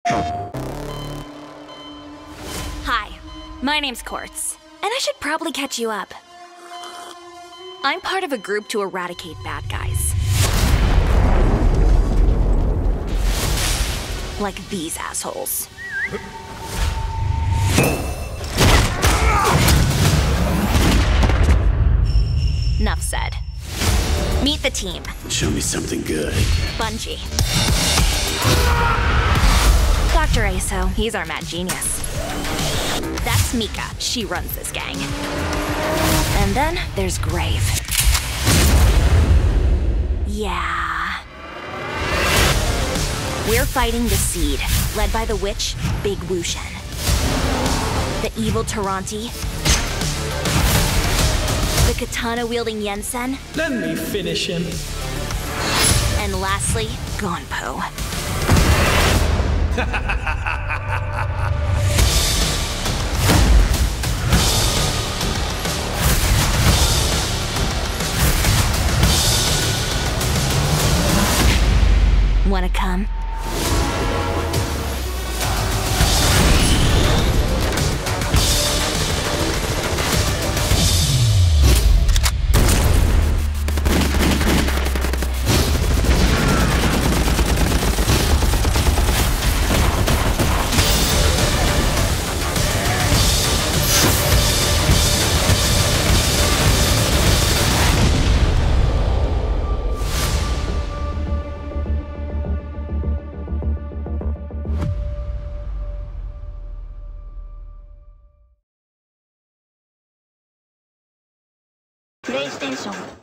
Hi, my name's Quartz, and I should probably catch you up. I'm part of a group to eradicate bad guys. Like these assholes. Enough said. Meet the team. Show me something good. Bungie. Dr. Aso, he's our mad genius. That's Mika, she runs this gang. And then there's Grave. Yeah. We're fighting the Seed, led by the witch, Big Wushen. The evil Taranti. The katana-wielding Yensen. Let me finish him. And lastly, Gonpo. Wanna come? PlayStation